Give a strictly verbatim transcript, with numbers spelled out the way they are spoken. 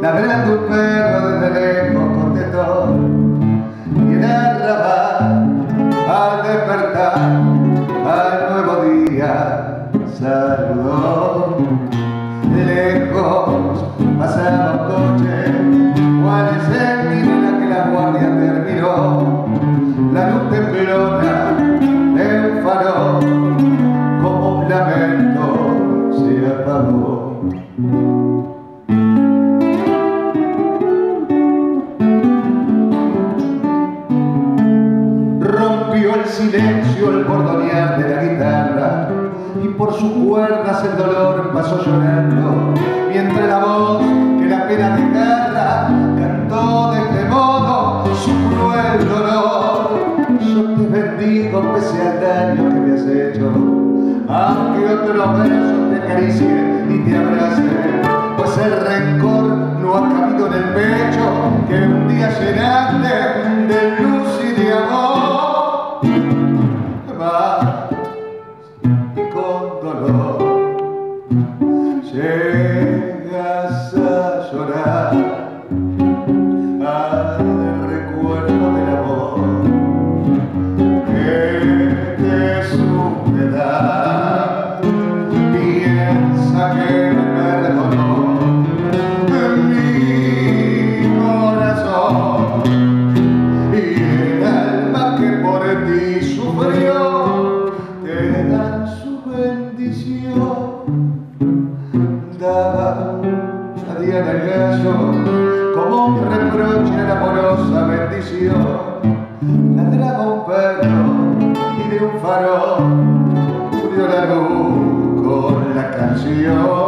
ladrando un perro desde lejos contestó, y en el arrabal al despertar al nuevo día saludó. Lejos pasaba un coche, cual es el mira que la guardia terminó. La luz temblona de un farol como un lamento se apagó. Rompió el silencio el bordonear de la guitarra, y por sus cuerdas el dolor pasó llorando, mientras la voz que la pena desgarra cantó de este modo su cruel dolor. Yo te bendigo pese al daño que me has hecho, aunque otros versos te acaricien y te abracen, pues el rencor no ha cabido en el pecho que un día llenaste de luz y de amor. Va y con dolor llegas a llorar al recuerdo del amor que te supe dar. Piensa que me perdonó en mi corazón, y el alma que por ti sufrió te da su bendición. Daba a Diana el gallo como un reproche a la amorosa bendición. Ladraba un perro y de un farol murió la luz con la canción.